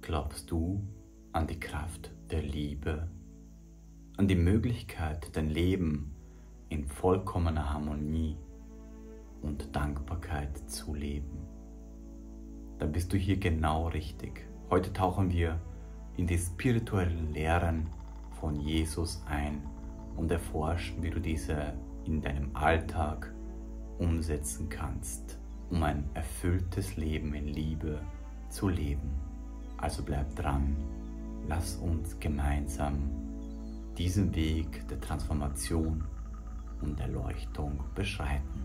Glaubst du an die Kraft der Liebe, an die Möglichkeit, dein Leben in vollkommener Harmonie und Dankbarkeit zu leben? Dann bist du hier genau richtig. Heute tauchen wir in die spirituellen Lehren von Jesus ein und erforschen, wie du diese in deinem Alltag umsetzen kannst, um ein erfülltes Leben in Liebe zu leben. Also bleib dran, lass uns gemeinsam diesen Weg der Transformation und Erleuchtung beschreiten.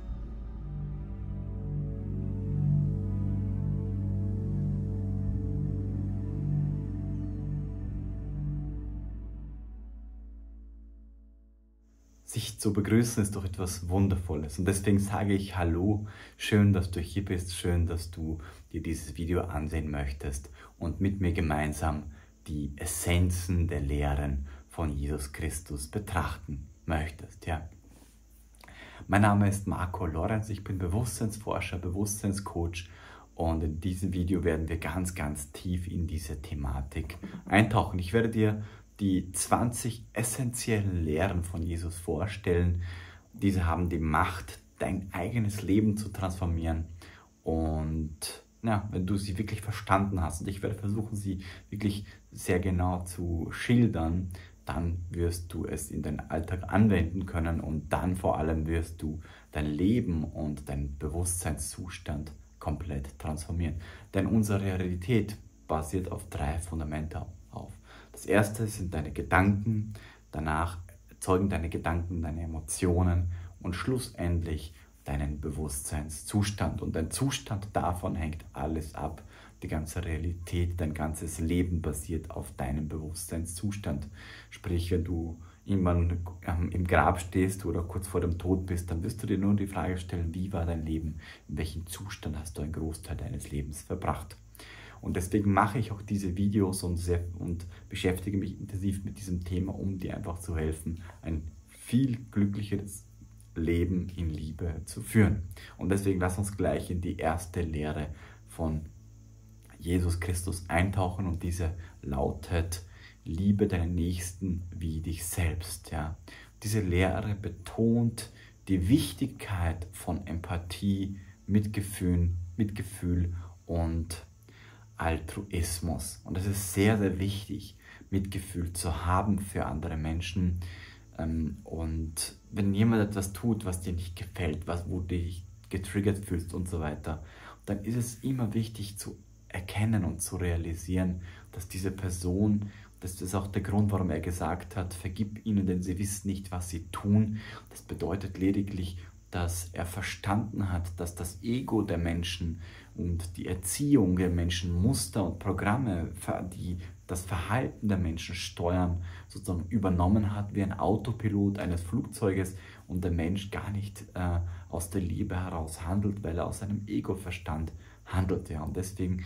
Sich zu begrüßen ist doch etwas Wundervolles und deswegen sage ich Hallo, schön, dass du hier bist, schön, dass du dir dieses Video ansehen möchtest und mit mir gemeinsam die Essenzen der Lehren von Jesus Christus betrachten möchtest. Ja. Mein Name ist Marco Lorenz, ich bin Bewusstseinsforscher, Bewusstseinscoach und in diesem Video werden wir ganz tief in diese Thematik eintauchen. Ich werde dir die 20 essentiellen Lehren von Jesus vorstellen. Diese haben die Macht, dein eigenes Leben zu transformieren. Und ja, wenn du sie wirklich verstanden hast, und ich werde versuchen, sie wirklich sehr genau zu schildern, dann wirst du es in deinen Alltag anwenden können und dann vor allem wirst du dein Leben und deinen Bewusstseinszustand komplett transformieren. Denn unsere Realität basiert auf 3 Fundamente auf. Das erste sind deine Gedanken, danach erzeugen deine Gedanken deine Emotionen und schlussendlich deinen Bewusstseinszustand. Und dein Zustand, davon hängt alles ab. Die ganze Realität, dein ganzes Leben basiert auf deinem Bewusstseinszustand. Sprich, wenn du irgendwann im Grab stehst oder kurz vor dem Tod bist, dann wirst du dir nur die Frage stellen, wie war dein Leben? In welchem Zustand hast du einen Großteil deines Lebens verbracht? Und deswegen mache ich auch diese Videos und beschäftige mich intensiv mit diesem Thema, um dir einfach zu helfen, ein viel glücklicheres Leben in Liebe zu führen. Und deswegen lass uns gleich in die erste Lehre von Jesus Christus eintauchen und diese lautet: Liebe deinen Nächsten wie dich selbst. Ja? Diese Lehre betont die Wichtigkeit von Empathie, Mitgefühl und Altruismus. Und es ist sehr wichtig, Mitgefühl zu haben für andere Menschen. Und wenn jemand etwas tut, was dir nicht gefällt, wo du dich getriggert fühlst und so weiter, dann ist es immer wichtig zu erkennen und zu realisieren, dass diese Person, das ist auch der Grund, warum er gesagt hat, vergib ihnen, denn sie wissen nicht, was sie tun. Das bedeutet lediglich, dass er verstanden hat, dass das Ego der Menschen und die Erziehung der Menschen, Muster und Programme, die das Verhalten der Menschen steuern, sozusagen übernommen hat wie ein Autopilot eines Flugzeuges und der Mensch gar nicht aus der Liebe heraus handelt, weil er aus seinem Ego-Verstand handelt. Ja. Und deswegen,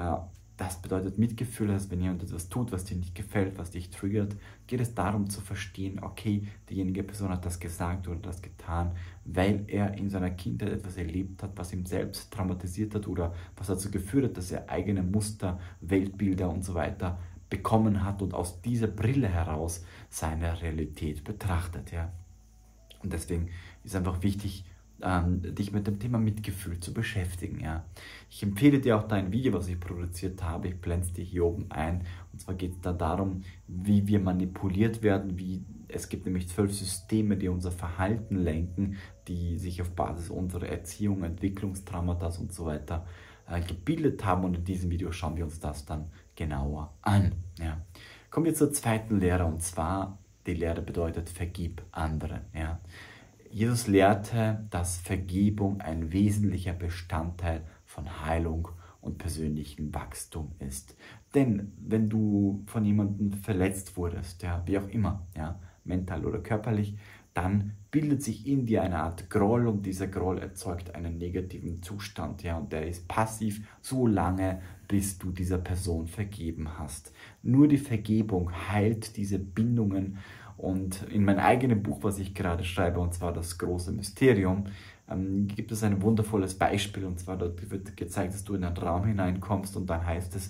das bedeutet Mitgefühl, dass wenn jemand etwas tut, was dir nicht gefällt, was dich triggert, geht es darum zu verstehen, okay, diejenige Person hat das gesagt oder das getan, weil er in seiner Kindheit etwas erlebt hat, was ihm selbst traumatisiert hat oder was dazu geführt hat, dass er eigene Muster, Weltbilder und so weiter bekommen hat und aus dieser Brille heraus seine Realität betrachtet. Ja. Und deswegen ist einfach wichtig, dich mit dem Thema Mitgefühl zu beschäftigen. Ja. Ich empfehle dir auch da ein Video, was ich produziert habe. Ich blende es dir hier oben ein. Und zwar geht es da darum, wie wir manipuliert werden. Es gibt nämlich 12 Systeme, die unser Verhalten lenken, die sich auf Basis unserer Erziehung, Entwicklungstraumata und so weiter gebildet haben. Und in diesem Video schauen wir uns das dann genauer an. Ja. Kommen wir zur zweiten Lehre, und zwar die Lehre bedeutet, vergib anderen. Ja. Jesus lehrte, dass Vergebung ein wesentlicher Bestandteil von Heilung und persönlichem Wachstum ist. Denn wenn du von jemandem verletzt wurdest, ja, wie auch immer, ja, mental oder körperlich, dann bildet sich in dir eine Art Groll und dieser Groll erzeugt einen negativen Zustand. Ja, und der ist passiv so lange, bis du dieser Person vergeben hast. Nur die Vergebung heilt diese Bindungen. Und in meinem eigenen Buch, was ich gerade schreibe, und zwar das große Mysterium, gibt es ein wundervolles Beispiel. Und zwar dort wird gezeigt, dass du in einen Raum hineinkommst und dann heißt es,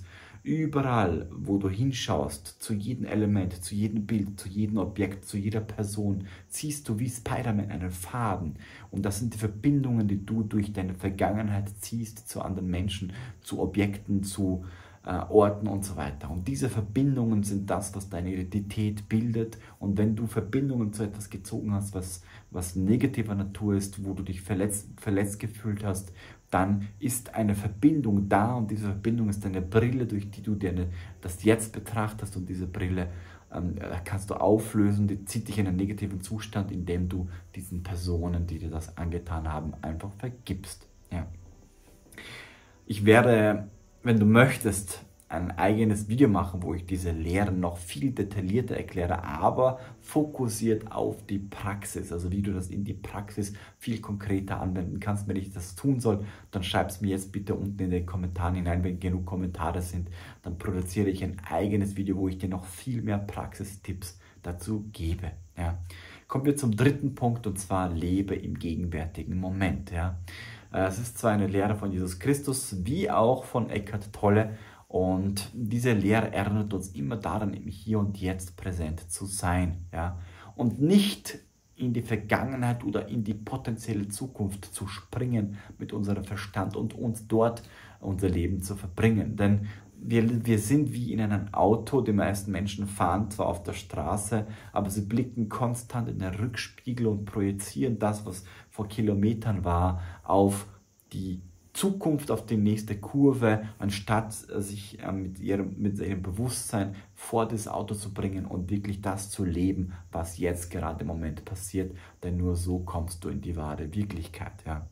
Überall, wo du hinschaust, zu jedem Element, zu jedem Bild, zu jedem Objekt, zu jeder Person, siehst du wie Spider-Man einen Faden. Und das sind die Verbindungen, die du durch deine Vergangenheit ziehst zu anderen Menschen, zu Objekten, zu Orten und so weiter. Und diese Verbindungen sind das, was deine Identität bildet. Und wenn du Verbindungen zu etwas gezogen hast, was negativer Natur ist, wo du dich verletzt gefühlt hast, dann ist eine Verbindung da und diese Verbindung ist eine Brille, durch die du das Jetzt betrachtest, und diese Brille kannst du auflösen, die zieht dich in einen negativen Zustand, indem du diesen Personen, die dir das angetan haben, einfach vergibst. Ja. Ich werde, wenn du möchtest, ein eigenes Video machen, wo ich diese Lehren noch viel detaillierter erkläre, aber fokussiert auf die Praxis, also wie du das in die Praxis viel konkreter anwenden kannst. Wenn ich das tun soll, dann schreib es mir jetzt bitte unten in den Kommentaren hinein. Wenn genug Kommentare sind, dann produziere ich ein eigenes Video, wo ich dir noch viel mehr Praxistipps dazu gebe. Ja. Kommen wir zum dritten Punkt, und zwar lebe im gegenwärtigen Moment. Ja. Es ist zwar eine Lehre von Jesus Christus, wie auch von Eckhart Tolle, und diese Lehre erinnert uns immer daran, im Hier und Jetzt präsent zu sein. Ja? Und nicht in die Vergangenheit oder in die potenzielle Zukunft zu springen mit unserem Verstand und uns dort unser Leben zu verbringen. Denn wir sind wie in einem Auto. Die meisten Menschen fahren zwar auf der Straße, aber sie blicken konstant in den Rückspiegel und projizieren das, was vor Kilometern war, auf die Zukunft, auf die nächste Kurve, anstatt sich mit ihrem Bewusstsein vor das Auto zu bringen und wirklich das zu leben, was jetzt gerade im Moment passiert. Denn nur so kommst du in die wahre Wirklichkeit. Ja.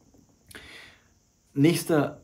Nächster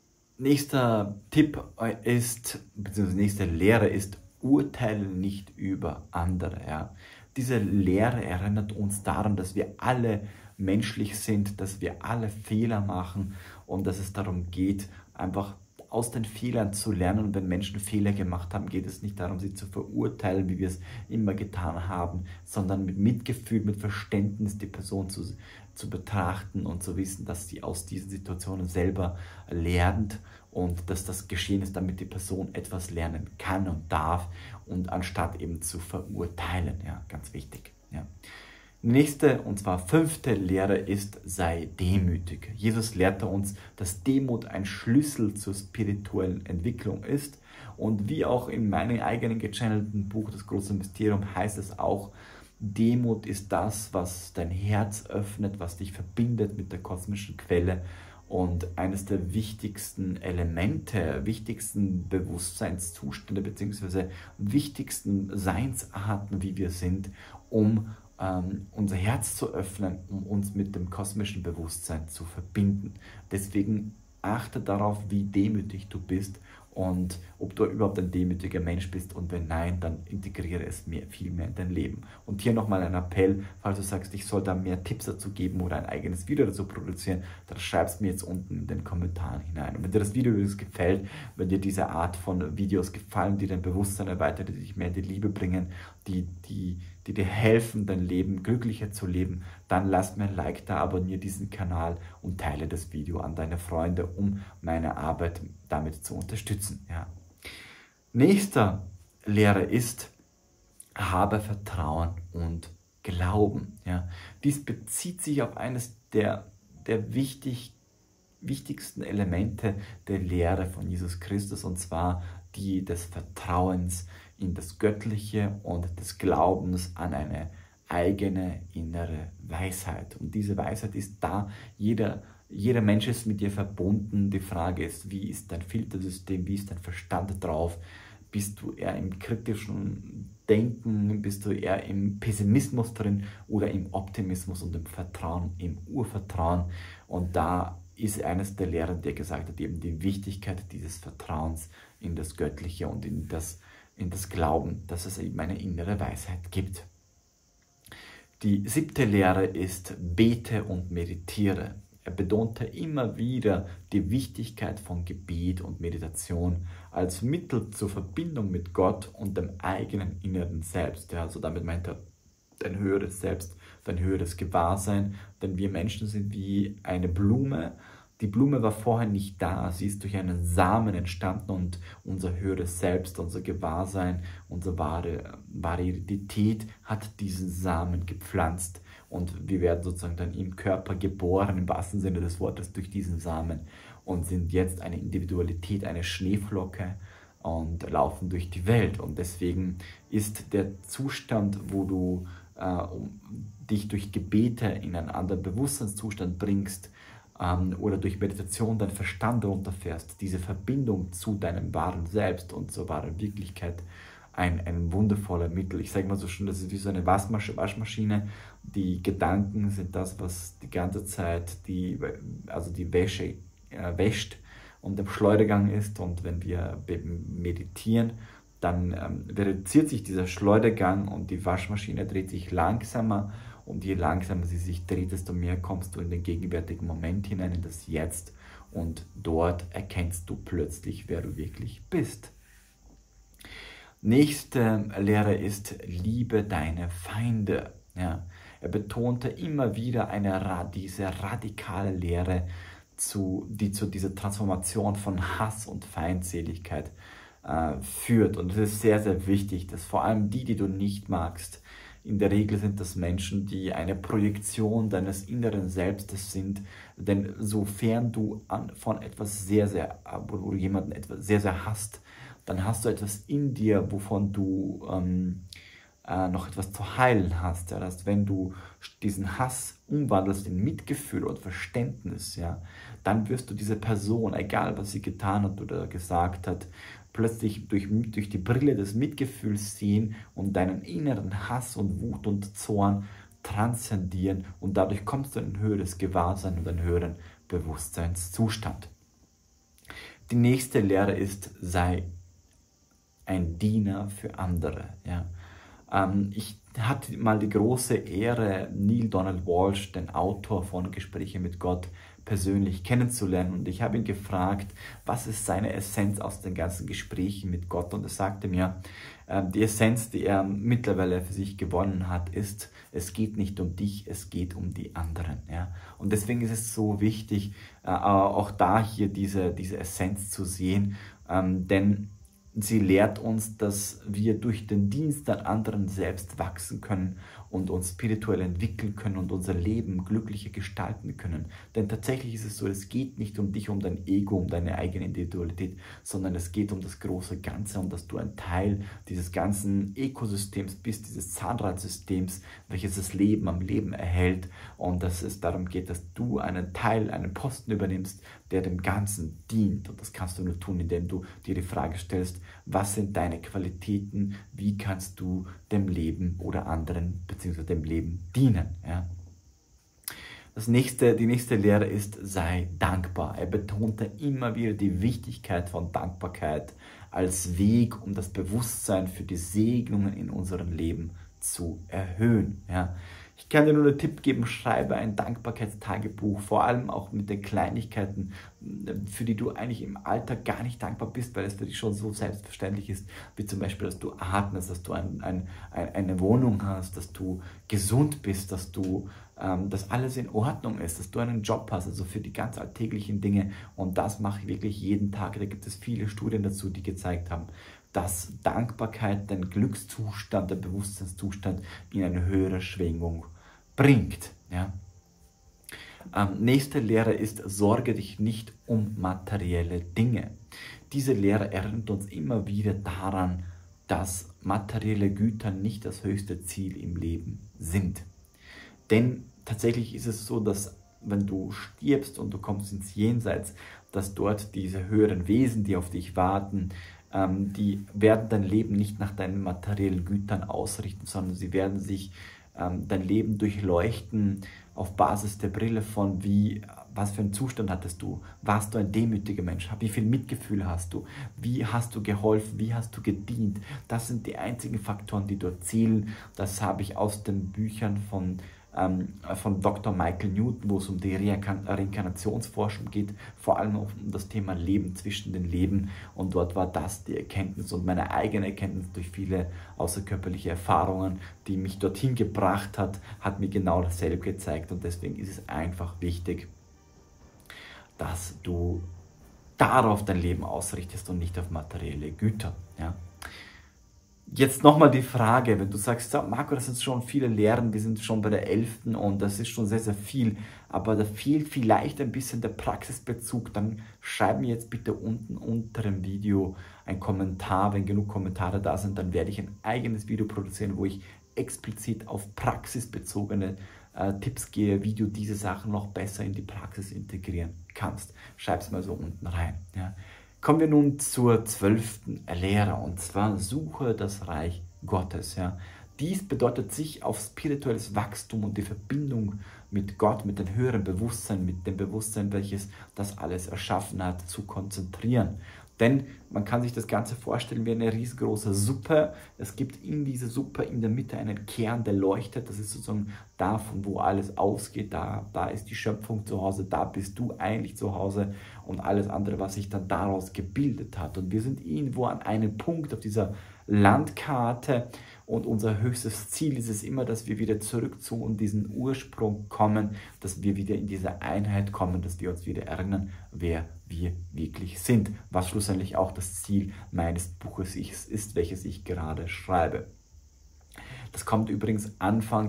Tipp ist, beziehungsweise nächste Lehre ist, urteile nicht über andere. Ja. Diese Lehre erinnert uns daran, dass wir alle menschlich sind, dass wir alle Fehler machen und dass es darum geht, einfach aus den Fehlern zu lernen. Und wenn Menschen Fehler gemacht haben, geht es nicht darum, sie zu verurteilen, wie wir es immer getan haben, sondern mit Mitgefühl, mit Verständnis die Person zu betrachten und zu wissen, dass sie aus diesen Situationen selber lernt und dass das geschehen ist, damit die Person etwas lernen kann und darf, und anstatt eben zu verurteilen. Ja, ganz wichtig. Ja. Nächste, und zwar 5. Lehre ist, sei demütig. Jesus lehrte uns, dass Demut ein Schlüssel zur spirituellen Entwicklung ist. Und wie auch in meinem eigenen gechannelten Buch, Das große Mysterium, heißt es auch, Demut ist das, was dein Herz öffnet, was dich verbindet mit der kosmischen Quelle. Und eines der wichtigsten Elemente, wichtigsten Bewusstseinszustände bzw. wichtigsten Seinsarten, wie wir sind, um unser Herz zu öffnen, um uns mit dem kosmischen Bewusstsein zu verbinden. Deswegen achte darauf, wie demütig du bist und ob du überhaupt ein demütiger Mensch bist, und wenn nein, dann integriere es viel mehr in dein Leben. Und hier nochmal ein Appell, falls du sagst, ich soll da mehr Tipps dazu geben oder ein eigenes Video dazu produzieren, dann schreib es mir jetzt unten in den Kommentaren hinein. Und wenn dir das Video gefällt, wenn dir diese Art von Videos gefallen, die dein Bewusstsein erweitern, die dich mehr in die Liebe bringen, die dir helfen, dein Leben glücklicher zu leben, dann lass mir ein Like da, abonniere diesen Kanal und teile das Video an deine Freunde, um meine Arbeit damit zu unterstützen. Ja. Nächste Lehre ist, habe Vertrauen und Glauben. Ja. Dies bezieht sich auf eines der wichtigsten Elemente der Lehre von Jesus Christus, und zwar die des Vertrauens in das Göttliche und des Glaubens an eine eigene innere Weisheit. Und diese Weisheit ist da, jeder Mensch ist mit dir verbunden. Die Frage ist, wie ist dein Filtersystem, wie ist dein Verstand drauf? Bist du eher im kritischen Denken, bist du eher im Pessimismus drin oder im Optimismus und im Vertrauen, im Urvertrauen? Und da ist eines der Lehrer, der gesagt hat, eben die Wichtigkeit dieses Vertrauens in das Göttliche und in das Glauben, dass es eben eine innere Weisheit gibt. Die 7. Lehre ist, bete und meditiere. Er betonte immer wieder die Wichtigkeit von Gebet und Meditation als Mittel zur Verbindung mit Gott und dem eigenen inneren Selbst. Ja, also damit meint er dein höheres Selbst, dein höheres Gewahrsein, denn wir Menschen sind wie eine Blume, Die Blume war vorher nicht da, sie ist durch einen Samen entstanden und unser höheres Selbst, unser Gewahrsein, unsere wahre Identität hat diesen Samen gepflanzt und wir werden sozusagen dann im Körper geboren, im wahrsten Sinne des Wortes, durch diesen Samen und sind jetzt eine Individualität, eine Schneeflocke und laufen durch die Welt. Und deswegen ist der Zustand, wo du dich durch Gebete in einen anderen Bewusstseinszustand bringst, oder durch Meditation deinen Verstand runterfährst, diese Verbindung zu deinem wahren Selbst und zur wahren Wirklichkeit, ein wundervoller Mittel. Ich sage mal so schön, das ist wie so eine Waschmaschine. Die Gedanken sind das, was die ganze Zeit die Wäsche wäscht und im Schleudergang ist. Und wenn wir meditieren, dann reduziert sich dieser Schleudergang und die Waschmaschine dreht sich langsamer. Und je langsamer sie sich dreht, desto mehr kommst du in den gegenwärtigen Moment hinein, in das Jetzt. Und dort erkennst du plötzlich, wer du wirklich bist. Nächste Lehre ist, liebe deine Feinde. Ja, er betonte immer wieder diese radikale Lehre, die zu dieser Transformation von Hass und Feindseligkeit führt. Und es ist sehr, sehr wichtig, dass vor allem die du nicht magst, in der Regel sind das Menschen, die eine Projektion deines inneren Selbstes sind, denn sofern du von etwas wo du jemanden etwas sehr, sehr hasst, dann hast du etwas in dir, wovon du noch etwas zu heilen hast. Ja? Dass wenn du diesen Hass umwandelst in Mitgefühl und Verständnis, ja, dann wirst du diese Person, egal was sie getan hat oder gesagt hat, plötzlich durch die Brille des Mitgefühls sehen und deinen inneren Hass und Wut und Zorn transzendieren und dadurch kommst du in ein höheres Gewahrsein und einen höheren Bewusstseinszustand. Die nächste Lehre ist, sei ein Diener für andere. Ja. Ich hatte mal die große Ehre, Neale Donald Walsch, den Autor von Gespräche mit Gott, persönlich kennenzulernen, und ich habe ihn gefragt, was ist seine Essenz aus den ganzen Gesprächen mit Gott, und er sagte mir, die Essenz, die er mittlerweile für sich gewonnen hat, ist, es geht nicht um dich, es geht um die anderen. Ja? Und deswegen ist es so wichtig, auch da hier diese Essenz zu sehen, denn sie lehrt uns, dass wir durch den Dienst an anderen selbst wachsen können und uns spirituell entwickeln können und unser Leben glücklicher gestalten können. Denn tatsächlich ist es so, es geht nicht um dich, um dein Ego, um deine eigene Individualität, sondern es geht um das große Ganze, um dass du ein Teil dieses ganzen Ökosystems bist, dieses Zahnradsystems, welches das Leben am Leben erhält, und dass es darum geht, dass du einen Teil, einen Posten übernimmst, der dem Ganzen dient. Und das kannst du nur tun, indem du dir die Frage stellst, was sind deine Qualitäten, wie kannst du dem Leben oder anderen bzw. dem Leben dienen. Ja? Die nächste Lehre ist, sei dankbar. Er betonte immer wieder die Wichtigkeit von Dankbarkeit als Weg, um das Bewusstsein für die Segnungen in unserem Leben zu erhöhen. Ja? Ich kann dir nur den Tipp geben, schreibe ein Dankbarkeitstagebuch, vor allem auch mit den Kleinigkeiten, für die du eigentlich im Alltag gar nicht dankbar bist, weil es für dich schon so selbstverständlich ist, wie zum Beispiel, dass du atmest, dass du eine Wohnung hast, dass du gesund bist, dass alles in Ordnung ist, dass du einen Job hast, also für die ganz alltäglichen Dinge, und das mache ich wirklich jeden Tag. Da gibt es viele Studien dazu, die gezeigt haben, dass Dankbarkeit den Glückszustand, den Bewusstseinszustand in eine höhere Schwingung bringt. Ja? Nächste Lehre ist, sorge dich nicht um materielle Dinge. Diese Lehre erinnert uns immer wieder daran, dass materielle Güter nicht das höchste Ziel im Leben sind. Denn tatsächlich ist es so, dass wenn du stirbst und du kommst ins Jenseits, dass dort diese höheren Wesen, die auf dich warten, die werden dein Leben nicht nach deinen materiellen Gütern ausrichten, sondern sie werden dein Leben durchleuchten auf Basis der Brille von was für einen Zustand hattest du, warst du ein demütiger Mensch, wie viel Mitgefühl hast du, wie hast du geholfen, wie hast du gedient. Das sind die einzigen Faktoren, die dort zählen. Das habe ich aus den Büchern von Dr. Michael Newton, wo es um die Reinkarnationsforschung geht, vor allem um das Thema Leben zwischen den Leben, und dort war das die Erkenntnis und meine eigene Erkenntnis durch viele außerkörperliche Erfahrungen, die mich dorthin gebracht hat mir genau dasselbe gezeigt, und deswegen ist es einfach wichtig, dass du darauf dein Leben ausrichtest und nicht auf materielle Güter. Ja? Jetzt nochmal die Frage, wenn du sagst, Marco, das sind schon viele Lehren, wir sind schon bei der 11. und das ist schon sehr, sehr viel, aber da fehlt vielleicht ein bisschen der Praxisbezug, dann schreib mir jetzt bitte unten unter dem Video einen Kommentar. Wenn genug Kommentare da sind, dann werde ich ein eigenes Video produzieren, wo ich explizit auf praxisbezogene Tipps gehe, wie du diese Sachen noch besser in die Praxis integrieren kannst. Schreib es mal so unten rein. Ja. Kommen wir nun zur 12. Lehre, und zwar suche das Reich Gottes. Ja. Dies bedeutet, sich auf spirituelles Wachstum und die Verbindung mit Gott, mit dem höheren Bewusstsein, mit dem Bewusstsein, welches das alles erschaffen hat, zu konzentrieren. Denn man kann sich das Ganze vorstellen wie eine riesengroße Suppe. Es gibt in dieser Suppe in der Mitte einen Kern, der leuchtet. Das ist sozusagen da, von wo alles ausgeht. Da ist die Schöpfung zu Hause, da bist du eigentlich zu Hause und alles andere, was sich dann daraus gebildet hat. Und wir sind irgendwo an einem Punkt auf dieser Landkarte, und unser höchstes Ziel ist es immer, dass wir wieder zurück zu diesen Ursprung kommen, dass wir wieder in diese Einheit kommen, dass wir uns wieder erinnern, wer wir wirklich sind, was schlussendlich auch das Ziel meines Buches ist, welches ich gerade schreibe. Das kommt übrigens Anfang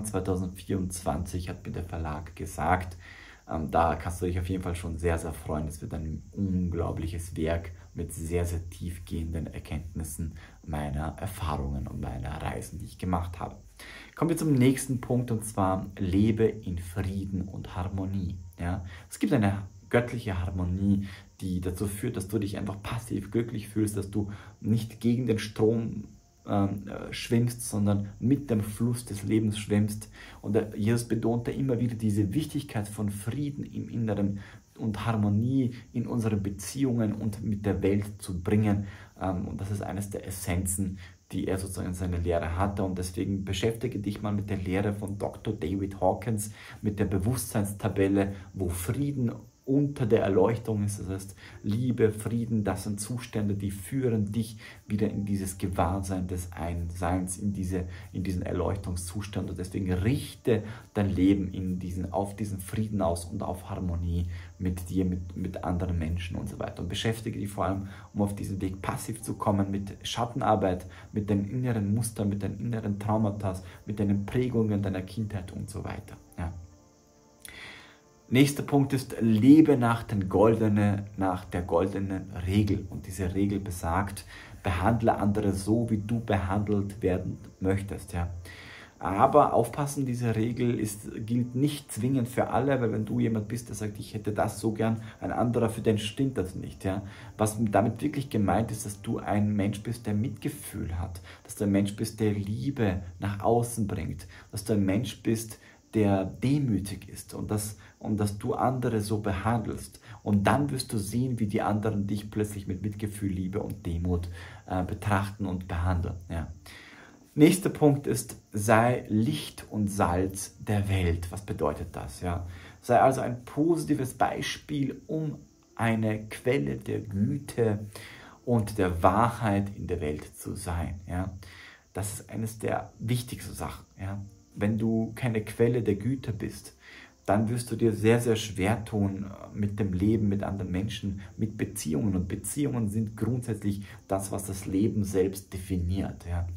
2024, hat mir der Verlag gesagt. Da kannst du dich auf jeden Fall schon sehr, sehr freuen. Es wird ein unglaubliches Werk mit sehr, sehr tiefgehenden Erkenntnissen meiner Erfahrungen und meiner Reisen, die ich gemacht habe. Kommen wir zum nächsten Punkt, und zwar lebe in Frieden und Harmonie. Ja? Es gibt eine göttliche Harmonie, die dazu führt, dass du dich einfach passiv glücklich fühlst, dass du nicht gegen den Strom schwimmst, sondern mit dem Fluss des Lebens schwimmst. Und Jesus betonte immer wieder diese Wichtigkeit von Frieden im Inneren und Harmonie in unseren Beziehungen und mit der Welt zu bringen. Und das ist eines der Essenzen, die er sozusagen in seiner Lehre hatte. Und deswegen beschäftige dich mal mit der Lehre von Dr. David Hawkins, mit der Bewusstseinstabelle, wo Frieden unter der Erleuchtung ist. Das heißt, Liebe, Frieden, das sind Zustände, die führen dich wieder in dieses Gewahrsein des Einseins, in diesen Erleuchtungszustand. Und deswegen richte dein Leben auf diesen Frieden aus und auf Harmonie mit dir, mit anderen Menschen und so weiter. Und beschäftige dich vor allem, um auf diesen Weg passiv zu kommen, mit Schattenarbeit, mit deinen inneren Mustern, mit deinen inneren Traumata, mit deinen Prägungen deiner Kindheit und so weiter. Ja. Nächster Punkt ist, lebe nach der goldenen Regel. Und diese Regel besagt, behandle andere so, wie du behandelt werden möchtest. Ja. Aber aufpassen, diese Regel gilt nicht zwingend für alle, weil wenn du jemand bist, der sagt, ich hätte das so gern, ein anderer, für den stimmt das nicht. Ja. Was damit wirklich gemeint ist, dass du ein Mensch bist, der Mitgefühl hat, dass du ein Mensch bist, der Liebe nach außen bringt, dass du ein Mensch bist, der demütig ist und dass du andere so behandelst. Und dann wirst du sehen, wie die anderen dich plötzlich mit Mitgefühl, Liebe und Demut betrachten und behandeln. Ja. Nächster Punkt ist, sei Licht und Salz der Welt. Was bedeutet das? Ja? Sei also ein positives Beispiel, um eine Quelle der Güte und der Wahrheit in der Welt zu sein. Ja? Das ist eines der wichtigsten Sachen. Ja? Wenn du keine Quelle der Güte bist, dann wirst du dir sehr, sehr schwer tun mit dem Leben, mit anderen Menschen, mit Beziehungen. Und Beziehungen sind grundsätzlich das, was das Leben selbst definiert. Ja.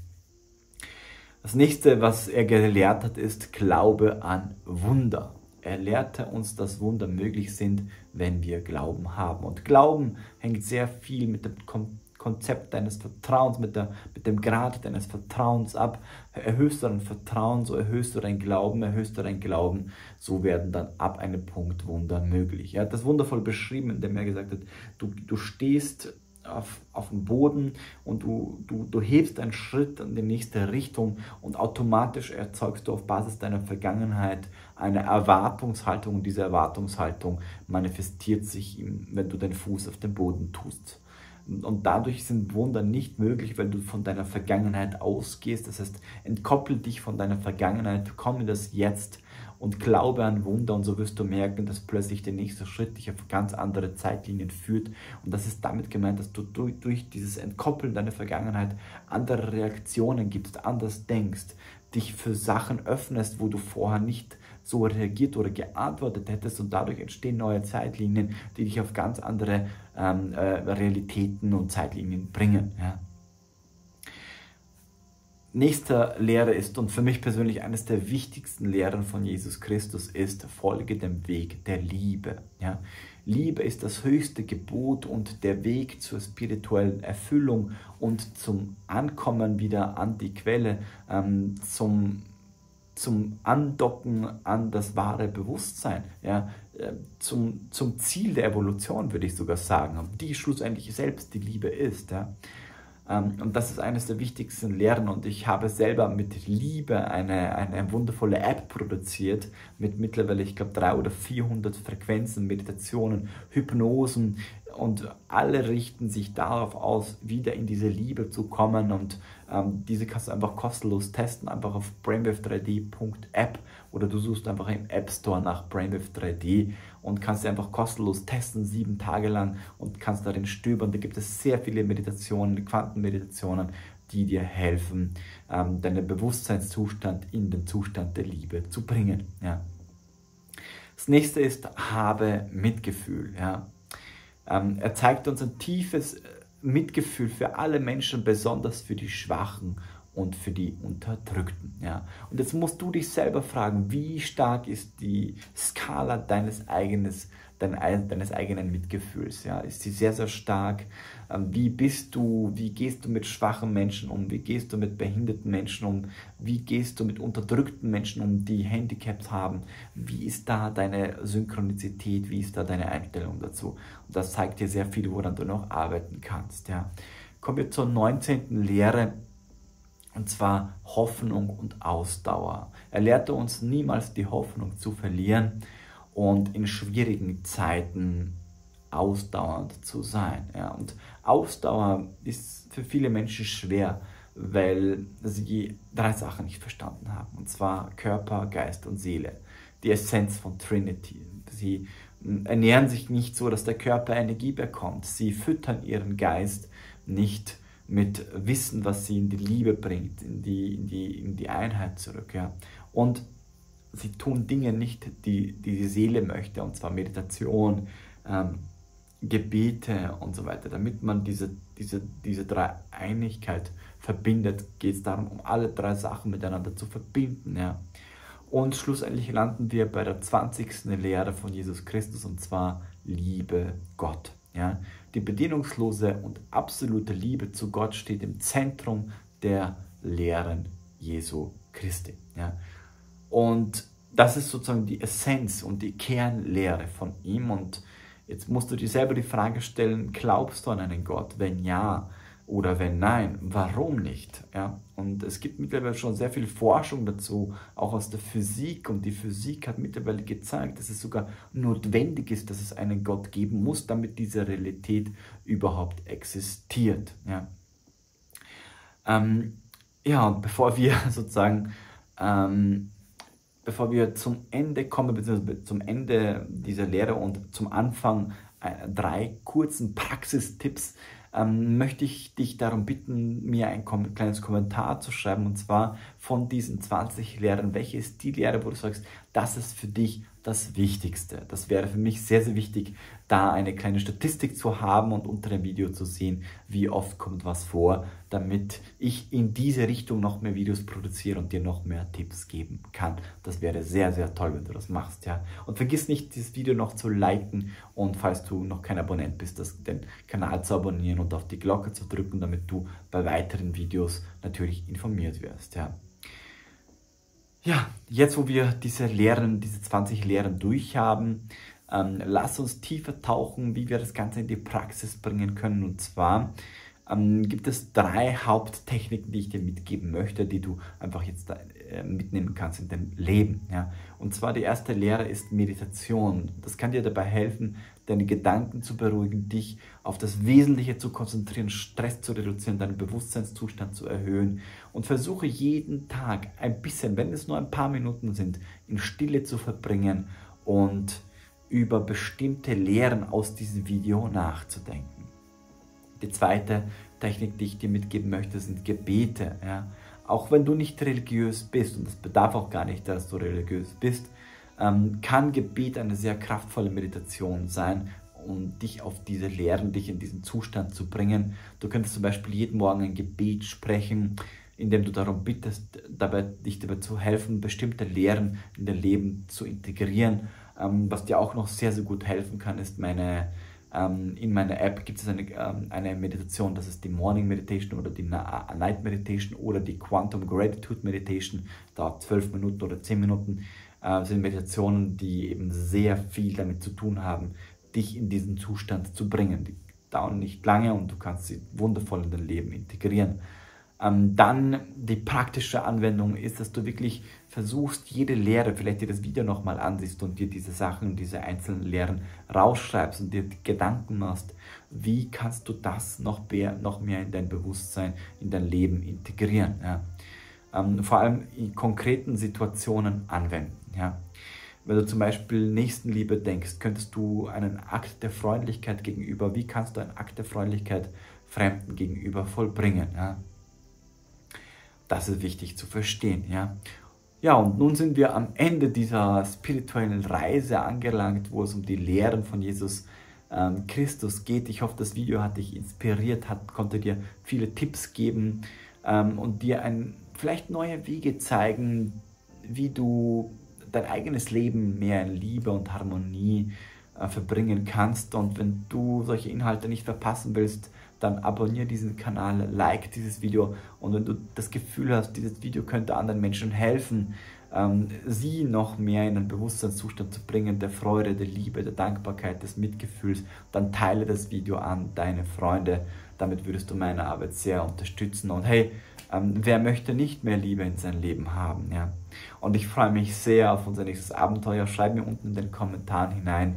Das nächste, was er gelehrt hat, ist Glaube an Wunder. Er lehrte uns, dass Wunder möglich sind, wenn wir Glauben haben. Und Glauben hängt sehr viel mit dem Konzept deines Vertrauens, mit dem Grad deines Vertrauens ab. Erhöhst du dein Vertrauen, so erhöhst du dein Glauben, so werden dann ab einem Punkt Wunder möglich. Er hat das wundervoll beschrieben, indem er gesagt hat, du stehst auf dem Boden und du hebst einen Schritt in die nächste Richtung und automatisch erzeugst du auf Basis deiner Vergangenheit eine Erwartungshaltung, und diese Erwartungshaltung manifestiert sich, wenn du den Fuß auf den Boden tust. Und dadurch sind Wunder nicht möglich, weil du von deiner Vergangenheit ausgehst. Das heißt, entkoppel dich von deiner Vergangenheit, komm in das Jetzt und glaube an Wunder, und so wirst du merken, dass plötzlich der nächste Schritt dich auf ganz andere Zeitlinien führt. Und das ist damit gemeint, dass du durch dieses Entkoppeln deiner Vergangenheit andere Reaktionen gibst, anders denkst, dich für Sachen öffnest, wo du vorher nicht so reagiert oder geantwortet hättest und dadurch entstehen neue Zeitlinien, die dich auf ganz andere Realitäten und Zeitlinien bringen. Ja. Nächste Lehre ist, und für mich persönlich eines der wichtigsten Lehren von Jesus Christus ist, folge dem Weg der Liebe. Ja? Liebe ist das höchste Gebot und der Weg zur spirituellen Erfüllung und zum Ankommen wieder an die Quelle, zum Andocken an das wahre Bewusstsein, ja? Zum Ziel der Evolution, würde ich sogar sagen, die schlussendlich selbst die Liebe ist. Ja? Und das ist eines der wichtigsten Lehren und ich habe selber mit Liebe eine wundervolle App produziert mit mittlerweile, ich glaube, 300 oder 400 Frequenzen, Meditationen, Hypnosen und alle richten sich darauf aus, wieder in diese Liebe zu kommen und diese kannst du einfach kostenlos testen, einfach auf brainwave3d.app oder du suchst einfach im App Store nach Brainwave3D und kannst einfach kostenlos testen, 7 Tage lang und kannst darin stöbern. Da gibt es sehr viele Meditationen, Quantenmeditationen, die dir helfen, deinen Bewusstseinszustand in den Zustand der Liebe zu bringen. Ja. Das nächste ist, habe Mitgefühl. Ja. Er zeigt uns ein tiefes Mitgefühl für alle Menschen, besonders für die Schwachen und für die Unterdrückten. Ja. Und jetzt musst du dich selber fragen, wie stark ist die Skala deines eigenen Mitgefühls? Ja. Ist sie sehr, sehr stark? Wie gehst du mit schwachen Menschen um? Wie gehst du mit behinderten Menschen um? Wie gehst du mit unterdrückten Menschen um, die Handicaps haben? Wie ist da deine Synchronizität? Wie ist da deine Einstellung dazu? Und das zeigt dir sehr viel, woran du noch arbeiten kannst. Ja. Kommen wir zur 19. Lehre. Und zwar Hoffnung und Ausdauer. Er lehrte uns niemals die Hoffnung zu verlieren und in schwierigen Zeiten ausdauernd zu sein. Ja. Und Ausdauer ist für viele Menschen schwer, weil sie 3 Sachen nicht verstanden haben. Und zwar Körper, Geist und Seele. Die Essenz von Trinity. Sie ernähren sich nicht so, dass der Körper Energie bekommt. Sie füttern ihren Geist nicht mit Wissen, was sie in die Liebe bringt, in die Einheit zurück. Ja. Und sie tun Dinge nicht, die Seele möchte, und zwar Meditation, Gebete und so weiter. Damit man diese Dreieinigkeit verbindet, geht es darum, um alle 3 Sachen miteinander zu verbinden. Ja. Und schlussendlich landen wir bei der 20. Lehre von Jesus Christus, und zwar Liebe Gott. Ja. Die bedingungslose und absolute Liebe zu Gott steht im Zentrum der Lehren Jesu Christi. Ja. Und das ist sozusagen die Essenz und die Kernlehre von ihm. Und jetzt musst du dir selber die Frage stellen, glaubst du an einen Gott? Wenn ja oder wenn nein, warum nicht? Ja? Und es gibt mittlerweile schon sehr viel Forschung dazu, auch aus der Physik. Und die Physik hat mittlerweile gezeigt, dass es sogar notwendig ist, dass es einen Gott geben muss, damit diese Realität überhaupt existiert. Ja, und bevor wir sozusagen bevor wir zum Ende kommen, beziehungsweise zum Ende dieser Lehre und zum Anfang 3 kurzen Praxistipps, möchte ich dich darum bitten, mir ein kleines Kommentar zu schreiben, und zwar von diesen 20 Lehren, welche ist die Lehre, wo du sagst, das ist für dich das Wichtigste. Das wäre für mich sehr, sehr wichtig, da eine kleine Statistik zu haben und unter dem Video zu sehen, wie oft kommt was vor, damit ich in diese Richtung noch mehr Videos produziere und dir noch mehr Tipps geben kann. Das wäre sehr, sehr toll, wenn du das machst. Ja? Und vergiss nicht, dieses Video noch zu liken und falls du noch kein Abonnent bist, den Kanal zu abonnieren und auf die Glocke zu drücken, damit du bei weiteren Videos natürlich informiert wirst. Ja. Ja, jetzt wo wir diese 20 Lehren durchhaben, lass uns tiefer tauchen, wie wir das Ganze in die Praxis bringen können. Und zwar gibt es 3 Haupttechniken, die ich dir mitgeben möchte, die du einfach jetzt mitnehmen kannst in deinem Leben. Ja. Und zwar die erste Lehre ist Meditation. Das kann dir dabei helfen, deine Gedanken zu beruhigen, dich auf das Wesentliche zu konzentrieren, Stress zu reduzieren, deinen Bewusstseinszustand zu erhöhen und versuche jeden Tag ein bisschen, wenn es nur ein paar Minuten sind, in Stille zu verbringen und über bestimmte Lehren aus diesem Video nachzudenken. Die zweite Technik, die ich dir mitgeben möchte, sind Gebete. Ja. Auch wenn du nicht religiös bist, und es bedarf auch gar nicht, dass du religiös bist, kann Gebet eine sehr kraftvolle Meditation sein, um dich auf diese Lehren, dich in diesen Zustand zu bringen. Du könntest zum Beispiel jeden Morgen ein Gebet sprechen, indem du darum bittest, dich dabei zu helfen, bestimmte Lehren in dein Leben zu integrieren. Was dir auch noch sehr, sehr gut helfen kann, ist in meiner App gibt es eine Meditation, das ist die Morning Meditation oder die Night Meditation oder die Quantum Gratitude Meditation, dauert 12 Minuten oder 10 Minuten. Das sind Meditationen, die eben sehr viel damit zu tun haben, dich in diesen Zustand zu bringen. Die dauern nicht lange und du kannst sie wundervoll in dein Leben integrieren. Dann die praktische Anwendung ist, dass du wirklich versuchst, jede Lehre, vielleicht dir das Video nochmal ansiehst und dir diese Sachen, diese einzelnen Lehren rausschreibst und dir Gedanken machst, wie kannst du das noch mehr in dein Bewusstsein, in dein Leben integrieren. Ja? Vor allem in konkreten Situationen anwenden. Ja? Wenn du zum Beispiel Nächstenliebe denkst, könntest du einen Akt der Freundlichkeit gegenüber, wie kannst du einen Akt der Freundlichkeit Fremden gegenüber vollbringen? Ja? Das ist wichtig zu verstehen. Ja? Ja, und nun sind wir am Ende dieser spirituellen Reise angelangt, wo es um die Lehren von Jesus Christus geht. Ich hoffe, das Video hat dich inspiriert, konnte dir viele Tipps geben und dir vielleicht neue Wege zeigen, wie du dein eigenes Leben mehr in Liebe und Harmonie verbringen kannst. Und wenn du solche Inhalte nicht verpassen willst, dann abonniere diesen Kanal, like dieses Video, und wenn du das Gefühl hast, dieses Video könnte anderen Menschen helfen, sie noch mehr in einen Bewusstseinszustand zu bringen, der Freude, der Liebe, der Dankbarkeit, des Mitgefühls, dann teile das Video an deine Freunde. Damit würdest du meine Arbeit sehr unterstützen. Und hey, wer möchte nicht mehr Liebe in sein Leben haben? Ja? Und ich freue mich sehr auf unser nächstes Abenteuer. Schreib mir unten in den Kommentaren hinein,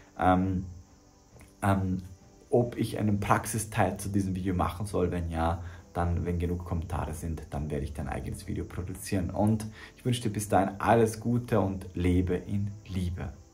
ob ich einen Praxisteil zu diesem Video machen soll. Wenn ja, dann, wenn genug Kommentare sind, dann werde ich dein eigenes Video produzieren. Und ich wünsche dir bis dahin alles Gute und lebe in Liebe.